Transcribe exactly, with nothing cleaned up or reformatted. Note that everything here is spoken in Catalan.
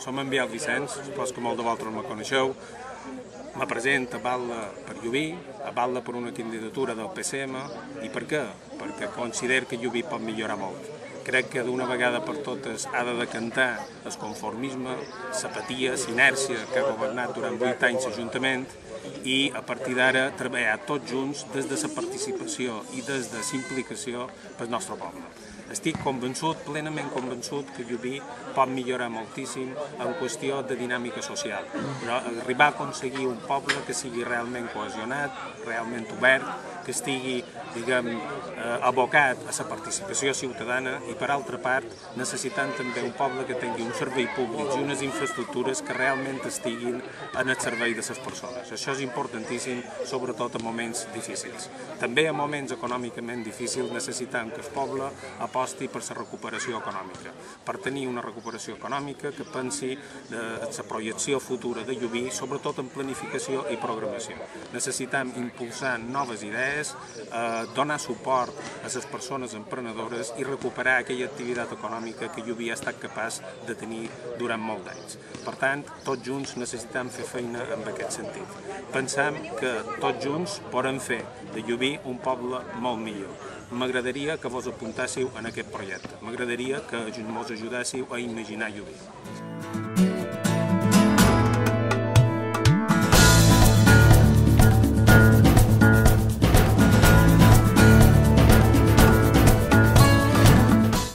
som en Biel Vicenç, supos que molt de vosaltres me coneixeu. Me presento a Batlle per Llubí, a Batlle per una candidatura del P C M. I per què? Perquè considero que Llubí pot millorar molt. Crec que d'una vegada per totes ha de decantar el conformisme, l'apatia, l'inèrcia que ha governat durant vuit anys l'Ajuntament i a partir d'ara treballar tots junts des de la participació i des de la implicació pel nostre poble. Estic convençut, plenament convençut, que Llubí pot millorar moltíssim en qüestió de dinàmica social, però arribar a aconseguir un poble que sigui realment cohesionat, realment obert, que estigui, diguem, abocat a la participació ciutadana i, per altra part, necessitant també un poble que tingui un servei públic i unes infraestructures que realment estiguin en el servei de les persones. Això és importantíssim, sobretot en moments difícils. També en moments econòmicament difícils necessitem que el poble aposti per la recuperació econòmica, per tenir una recuperació econòmica que pensi en la projecció futura de Llubí, sobretot en planificació i programació. Necessitem impulsar noves idees, donar suport a les persones emprenedores i recuperar aquella activitat econòmica que Llubí ha estat capaç de tenir durant molts anys. Per tant, tots junts necessitem fer feina en aquest sentit. Pensem que tots junts podem fer de Llubí un poble molt millor. M'agradaria que vos apuntássiu en aquest projecte. M'agradaria que ens ajudéssiu a imaginar Llubí.